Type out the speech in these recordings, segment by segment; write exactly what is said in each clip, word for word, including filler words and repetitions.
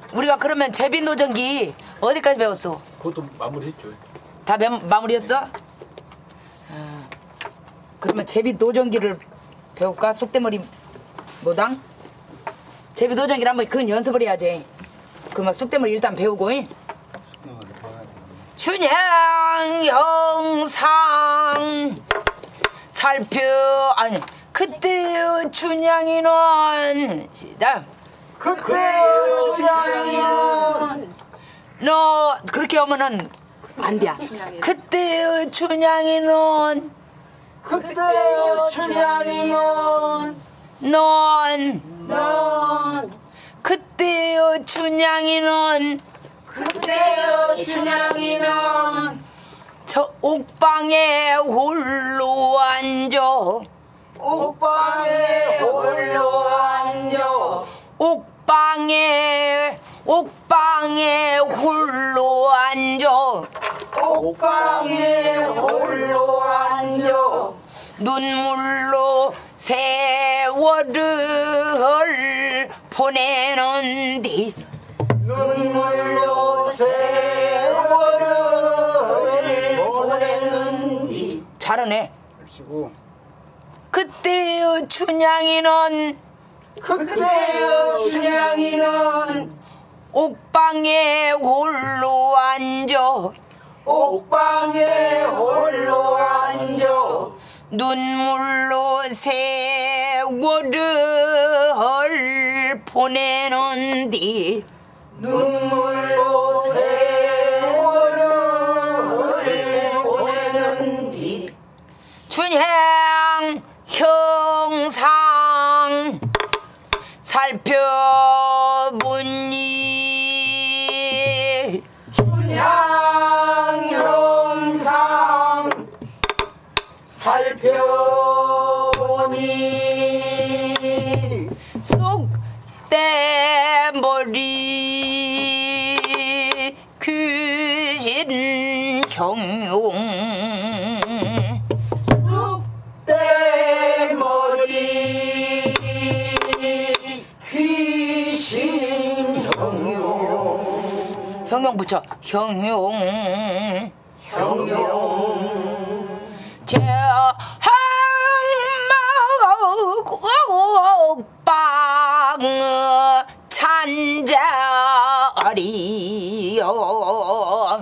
우리가 그러면 제비노전기 어디까지 배웠어? 그것도 마무리했죠. 다 매, 마무리했어? 아, 그러면 제비노전기를 배울까? 쑥대머리 모당? 제비노전기를 한번 그건 연습을 해야지. 그러면 쑥대머리 일단 배우고. 춘향 영상 살펴 아니 그때의 춘향이는 시작. 그때의 춘향이는 너 그렇게 하면은 안 돼. 그때의 춘향이는 그때의 춘향이는 넌 넌 그때의 춘향이는 그때의 춘향이는 저 옥방에 홀로 앉아 옥방에 홀로 앉아 옥방에 옥방에 홀로 앉아 옥방에 홀로 앉아 눈물로 세월을 보내는디 눈물로 세월을 보내는디 잘하네. 그리고 그때의 춘향이는 그때의 춘향이는 옥방에 홀로 앉아 옥방에 홀로 앉아 눈물로 세월을 보내는디 눈물로 세월을 보내는디 춘향 형상 살펴보니 춘향 형상 살펴보니 쑥대머리 귀신 형용 쑥대머리 귀신 형용 형용 붙여 형용 형용 저 항마옥방 찬자리요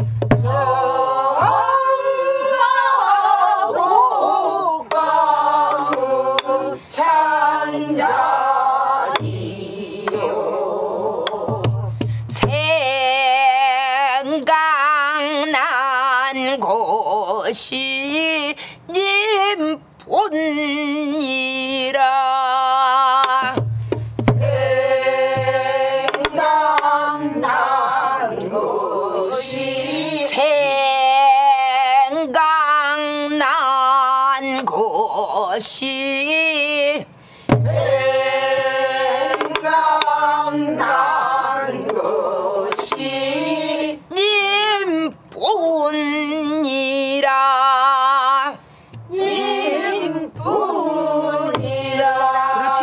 옥방 찬자리요 생각난 곳이 님뿐이라 생각난 것이 생각난 곳이 생각난 것이 님뿐이라 님뿐이라 그렇지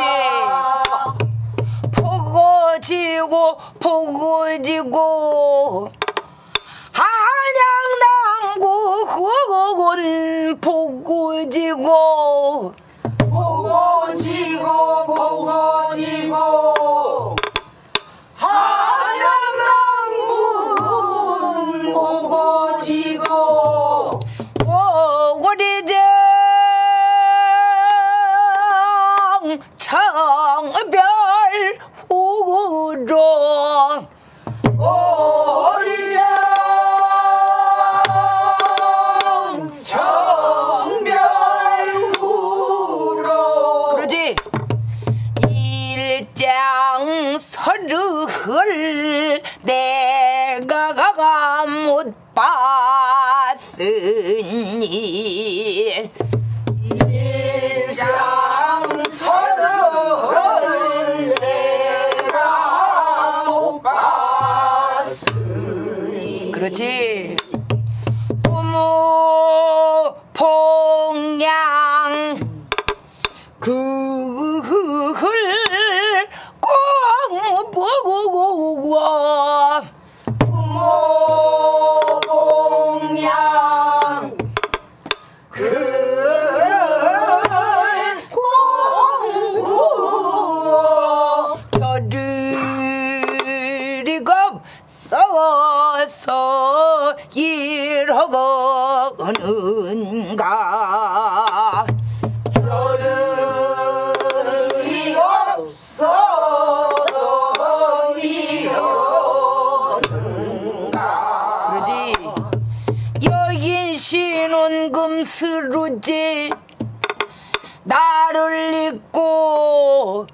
보고 지고 보고 지고 한양남구 후원 보고 지고 보고 지고 보고 지고 한양남군 보고 지고 오리정 청별 후로 오리영 정별후로 그러지 일장 서르를 내가 못 봤으니 일장 서를 내가 못 봤으니 그렇지 부모 봉양 그걸 꼭 보고 먹었는가 겨를이 없어서 이러는가 그러지 여긴 신혼 금스루지 나를 잊고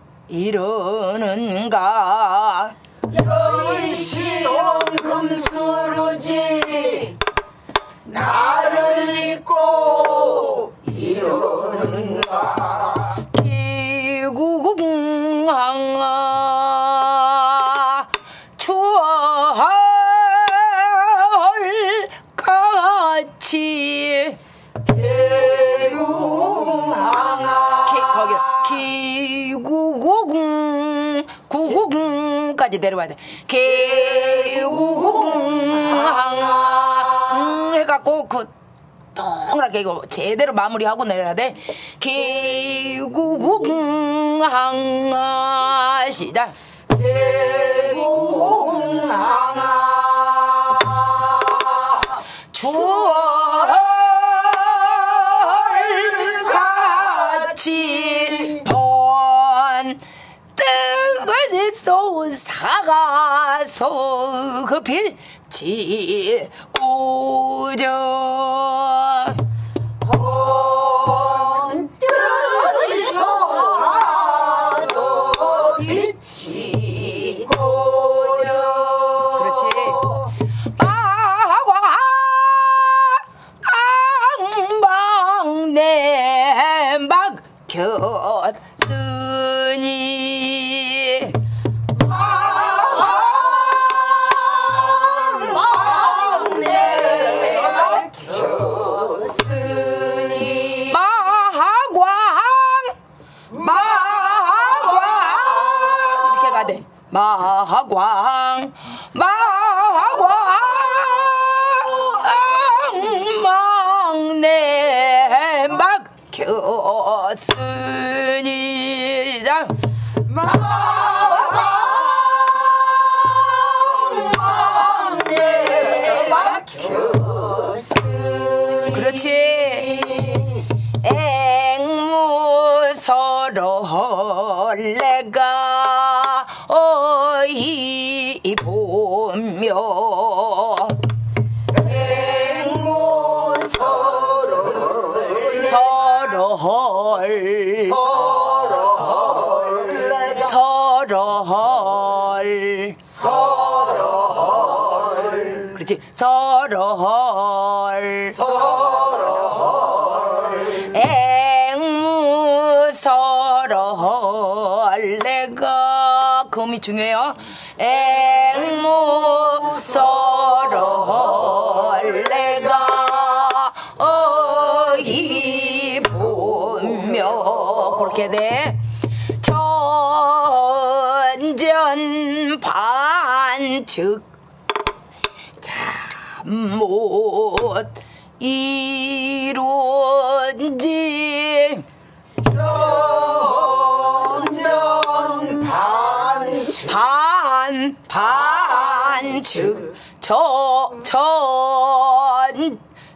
이러는가 여인 신혼 금수루지 나를 잊고 이러는가 기구궁항아 추월 같이 대구항아 기, 거기 기구궁 구구궁까지 내려와야 돼 기구궁항아 응 해갖고 그 동그랗게 이거 제대로 마무리하고 내려야 돼 기구궁항아 시작 대구항아 추월 같이 번 뜨거지소 사가서 그 빛이 고저 뜨거지소 사가서 빛이 고저 그렇지 막내 막혔으니 막내 막혔으니 마하광 마하광 이렇게 가야 돼 마하광 마하광 막내 막혔으니 자 막내 막혔으니 그렇지 앵무서러 내가 어이 보며 서러헐 서러헐 서러헐 그렇지 서러헐 서러헐 앵무서러헐 내가 금이 중요해요 앵무서러헐 내가 어이 보며 그렇게 돼 전전 반측 잠못 이룬지 전전 반측 반 반측 저전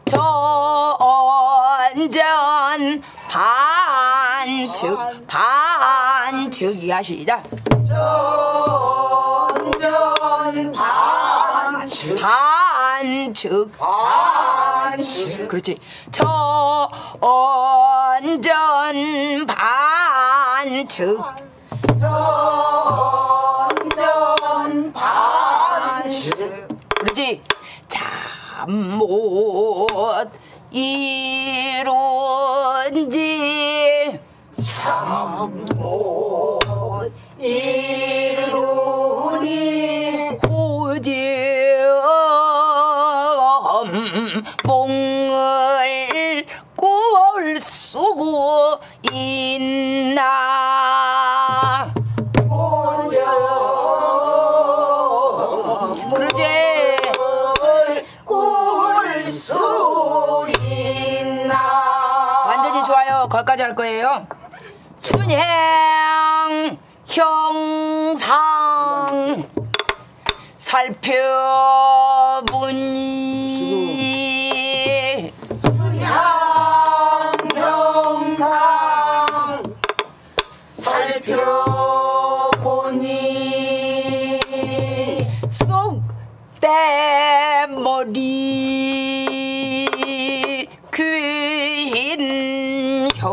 전전 반측 반측이야 시작 전전 반측 반측 반측 그렇지 전전 반측 전전 반측 그렇지 잠못 이룬지 잠못 이루니 호지엄 몽을 꿀 쓰고 있나 그러지 꿀수 있나 완전히 좋아요 거기까지 할 거예요 춘향 형상 살펴보니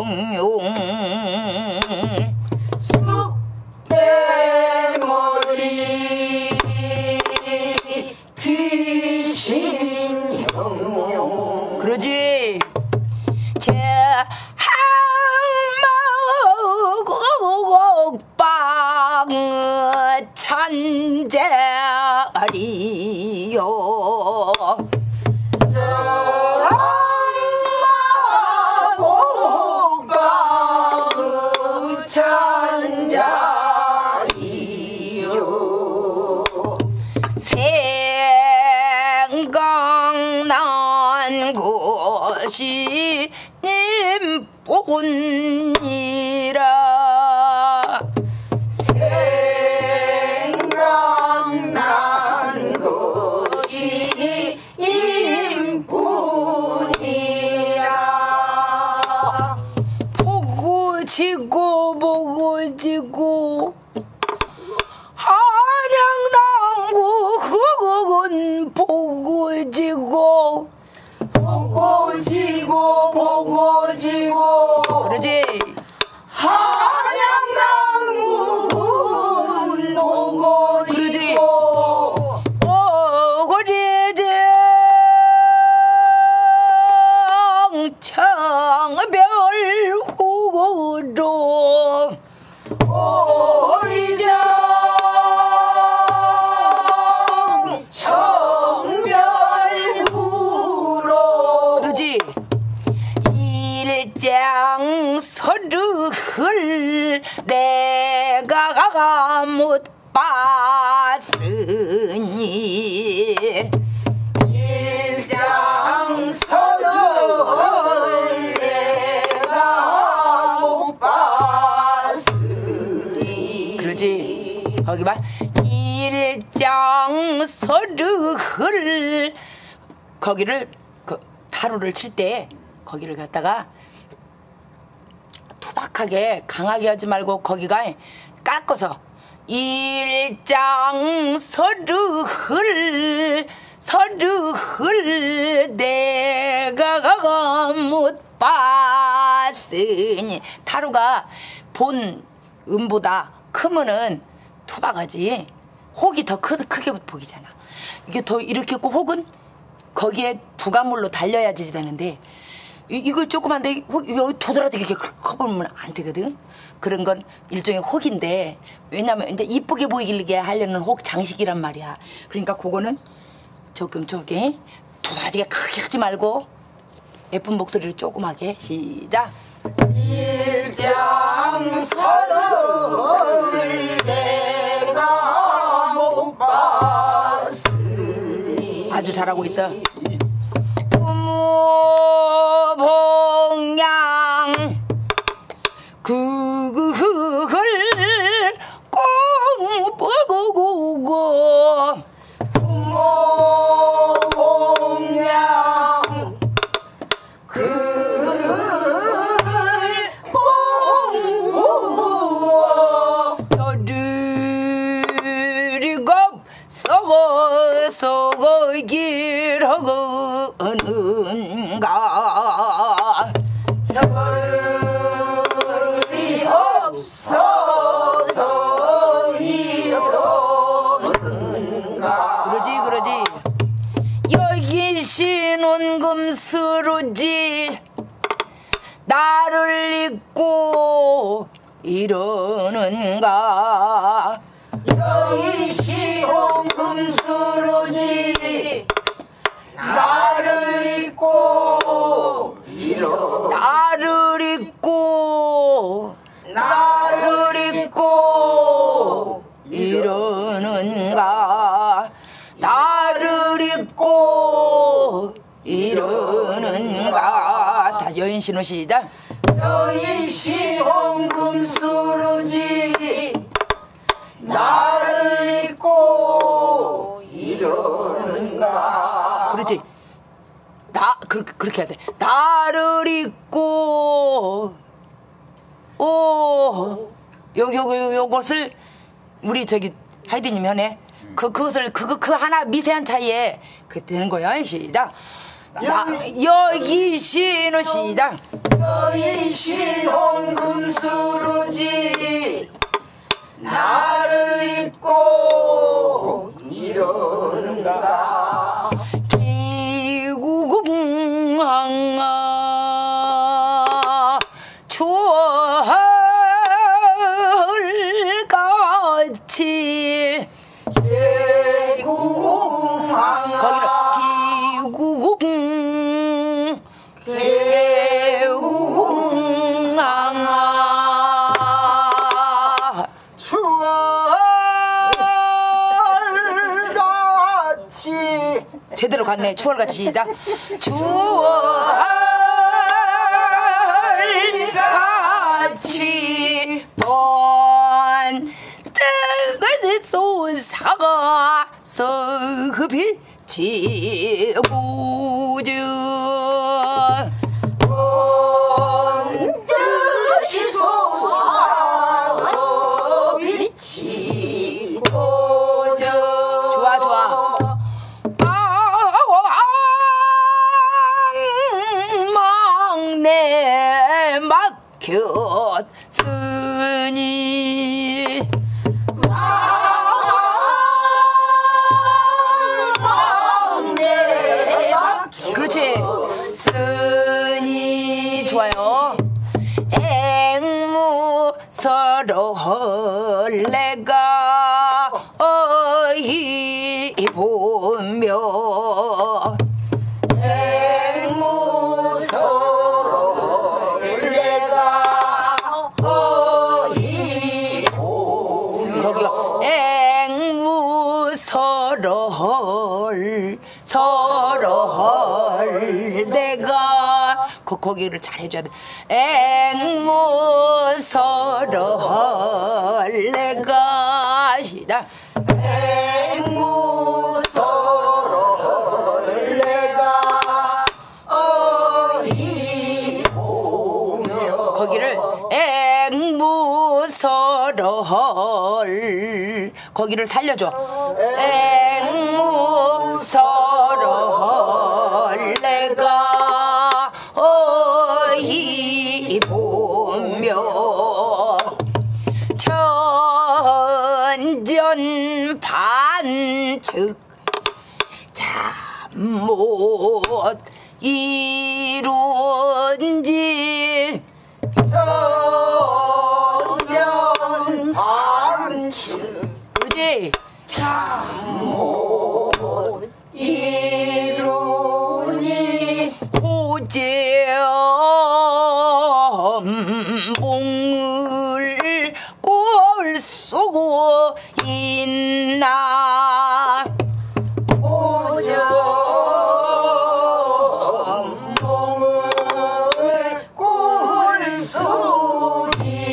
영용 쑥대머리 귀신 영용 그러지. 제 항목옥방 찬자리요 저항마곡방 찬자리요 생각난 것이 님뿐이라 생각난 것이 임뿐이라 보고 지고 보고 지고 한양당구 그건 보고 지고 보고 지고 보고 지고 그러지. 한양당군 보고 그러지. 지고 오거리정 청별후로 오리정 청별구로 그러지. 일장 서르를 내가 못 봤으니 일장 서를 내가 못 봤으니 그러지. 거기 봐. 일장 서르를 거기를 그 타로를 칠 때 거기를 갖다가 투박하게 강하게 하지 말고 거기가 깎아서 일장 서르를 서르를 내가 못 봤으니 타로가 본 음보다 크면은 투박하지 혹이 더 크, 크게 보이잖아. 이게 더 이렇게 있고 혹은 거기에 부가물로 달려야지 되는데 이, 이거 조그만데 혹 여기 도드라지게 이렇게 커보면 안 되거든. 그런 건 일종의 혹인데 왜냐면 이제 이쁘게 보이게 하려는 혹 장식이란 말이야. 그러니까 그거는 조금 저기 도드라지게 크게 하지 말고 예쁜 목소리를 조그맣게 시작. 일장 서를 내가 못 봤으니 아주 잘하고 있어. 부모봉양 그걸 꼭 보고 부모봉양 그걸 공부 저들이 겁 썩어서 길어가는가 별이 없어서 이러는가 그러지 그러지. 여기 신은 금스루지 나를 잊고 이러는가 여기 시홍 금수로지 나를 잊고 이러 나를 잊고 나를 잊고 이러는가 나를 잊고 이러는가. 다시 여인신호 시작. 여기 시홍 금수로지 나를 잊고 이러는가 그렇지. 나 그, 그렇게 해야 돼. 나를 잊고 오 요 요 요 요것을 우리 저기 하이디님 현에 그 그것을 그그 그 하나 미세한 차이에 그 되는 거야. 시작. 여의 여기 신호 시작. 여의 신혼금수루지 나를 잊고 이러는가 기구궁항아 추월같이 개구궁항아 거기를 기구궁 개구궁항아 추월같이 제대로 갔네. 추월같이 시작. 추월같이 번 뜨거운 솟아가 서빛이 고주 뜻이 솟아서 빛이 도져 좋아 좋아. 막내 막혔으니 막내 그렇지. 쓰니 좋아요. 앵무 서로 헐레가 어이 보며 앵무서로 내가 어이 거기가 앵무 서로 헐 서로 헐 내가 그 거기를 잘 해줘야 돼. 앵무 서로 헐 내가 시작. 앵무서로 내가 어이 보며 거기를 앵무 서로 헐 거기를 살려줘. 앵무 서로 헐 내가 어이 보며 천전 반측 잠못 이룬지 천년 반츠 그지? 참못 이루니 호잼봉을 꼴 쏘고 있나 오정봉을 꿀수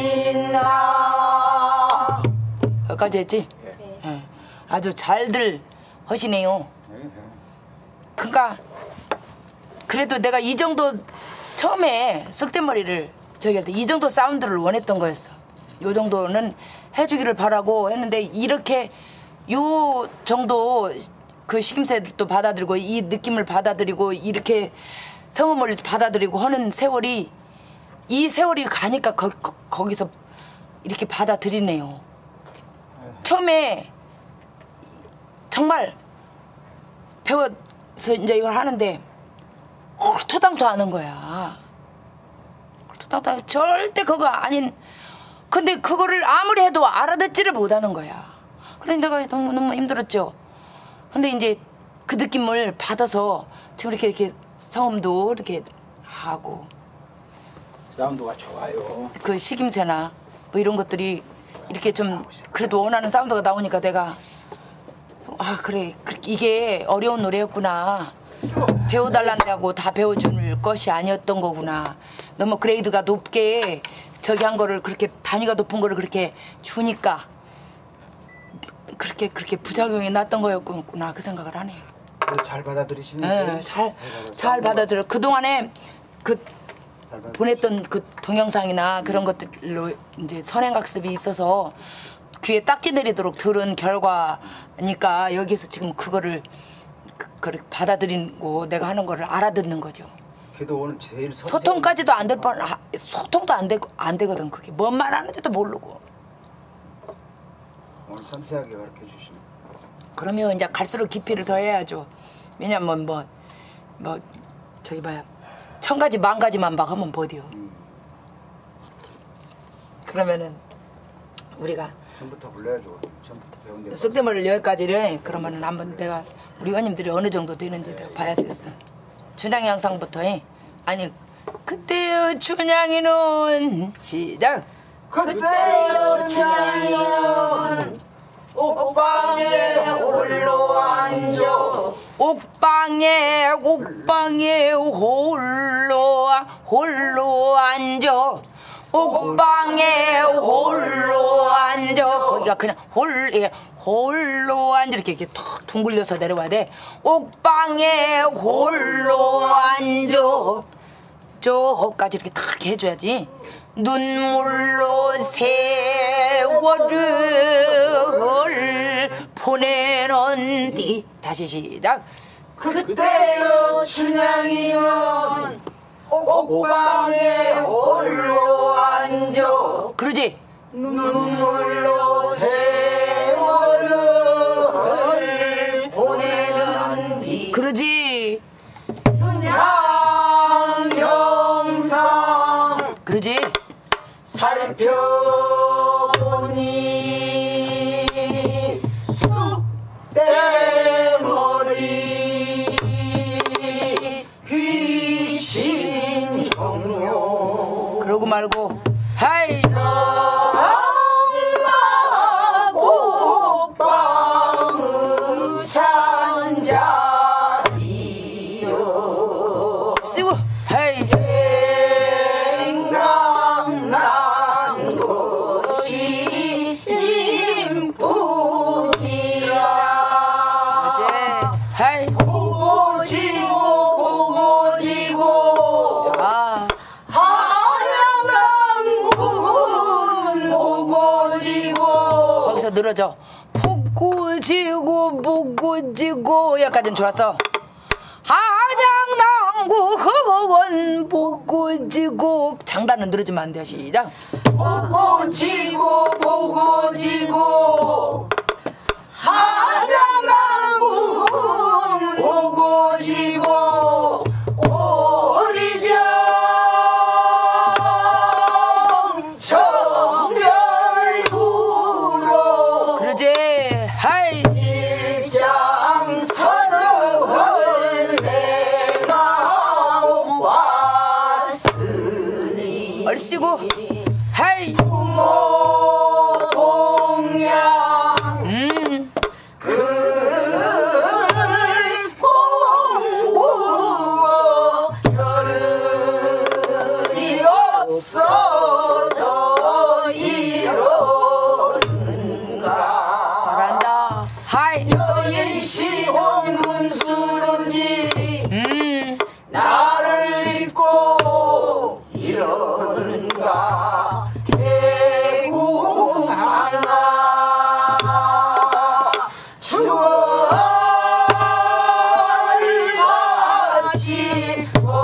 있나 여기까지 했지? 예. 아주 잘들 하시네요. 그러니까 그래도 내가 이 정도 처음에 쓱대머리를 저기 할 때 이 정도 사운드를 원했던 거였어. 요 정도는 해주기를 바라고 했는데 이렇게 요 정도 그 식임새를 또 받아들이고 이 느낌을 받아들이고 이렇게 성음을 받아들이고 하는 세월이 이 세월이 가니까 거, 거, 거기서 이렇게 받아들이네요. 처음에 정말 배워서 이제 이걸 하는데 홀토당토 하는 거야. 홀토당토 절대 그거 아닌. 근데 그거를 아무리 해도 알아듣지를 못하는 거야. 그래 내가 너무 너무 힘들었죠. 근데 이제 그 느낌을 받아서 지금 이렇게 이렇게 성음도 이렇게 하고 사운드가 좋아요. 그 식임새나 뭐 이런 것들이 이렇게 좀 그래도 원하는 사운드가 나오니까 내가 아 그래 이게 어려운 노래였구나. 배워달란다고 다 배워줄 것이 아니었던 거구나. 너무 그레이드가 높게 저기 한 거를 그렇게 단위가 높은 거를 그렇게 주니까 그렇게 그렇게 부작용이 났던 거였구나 그 생각을 하네요. 잘 받아들이시는데. 네, 잘, 잘 받아들여. 그 동안에 그 보냈던 그 동영상이나 그런 것들로 이제 선행학습이 있어서 귀에 딱지 내리도록 들은 결과니까 여기서 지금 그거를 그, 그렇게 받아들이고 내가 하는 거를 알아듣는 거죠. 그래도 오늘 제일 섬세한- 소통까지도 안 될 뻔, 아, 소통도 안 되고 안 되거든 그게. 뭔 말 하는지도 모르고. 오늘 섬세하게 가르쳐 주시네. 그러면 이제 갈수록 깊이를 더 해야죠. 왜냐면 뭐, 뭐 저기 봐야 천 가지 만 가지만 막 하면 못이요. 음. 그러면은 우리가 처음부터 불러야죠. 처음부터 배운 데. 쑥대머리를 열 가지를 그러면은 한번 내가 우리 의원님들이 어느 정도 되는지 내가 봐야겠어. 춘향 영상부터 해. 아니 그때의 춘향이는 시작. 그때의 춘향이는 옥방에 홀로 앉아 옥방에 옥방에 홀로 홀로 앉아. 옥방에 홀로 앉아. 거기가 그냥 홀 예, 홀로 앉아 이렇게 이렇게 툭 둥글려서 내려와야 돼. 옥방에 홀로 앉아. 저까지 이렇게 탁 해줘야지. 눈물로 세월을 보내는 뒤 다시 시작. 그때의 춘향이는 옥방에 홀로 앉아 그러지. 눈물로 세월을 보내는 뒤 그러지. 춘향 영상 그러지. 살펴보니 쑥대머리 귀신 형용 그러고 말고 하이 옥방의 잔자리요 쓰고 하이 생각난 것이 임뿐이라 어제 하이 보고 지고 보고 지고 아 한양난군 보고 지고 거기서 늘어져. 보고 지고 보고 지고 여기까지는 좋았어. 한양남구 흑원 보고 지고 장단은 늘어지면 안 돼. 시작. 보고 지고 보고 지고 한양난군 보고 지고 오리정 정별구로 그러지. 하이 일장선을 내가 왔으니 얼씨구 하이 부모 동양 음 글 공부어 겨를이 없어서 이러는가 잘한다. 하이 여인 시혼 군수름지 음 나를 잊고 이러는가 개구하나 주얼같이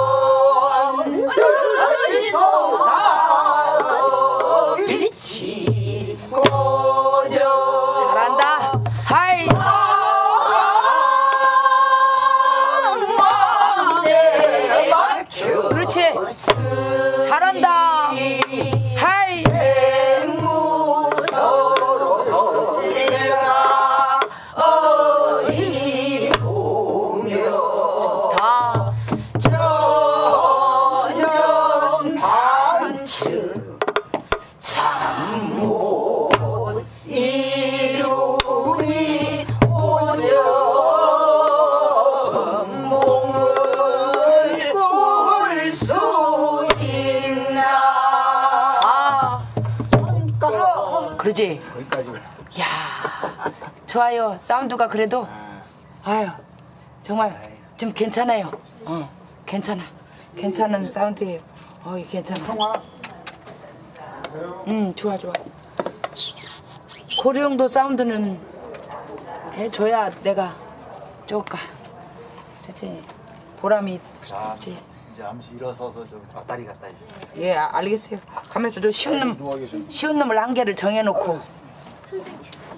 번듯이 솟아서 빛이 고져 잘한다. 하이 마음에 막혀 그렇지. 잘한다. 하이 앵무서로 내가 어이 보며 다 저전 반층 참못 이루니 오전 몽을 꿀 수 있나 아 손가락 그러지. 거기까지 야 좋아요. 사운드가 그래도 아유 정말 좀 괜찮아요. 어 괜찮아. 괜찮은 사운드예요. 어 괜찮아. 음 좋아 좋아. 고령도 사운드는 해줘야 내가 좋을까. 그렇지. 보람이 자, 있지. 이제 잠시 일어서서 좀 왔다리 갔다리. 예, 아, 알겠어요. 가면서 좀 쉬운 놈, 누워 계셨네. 쉬운 놈을 한 개를 정해놓고. 선생님.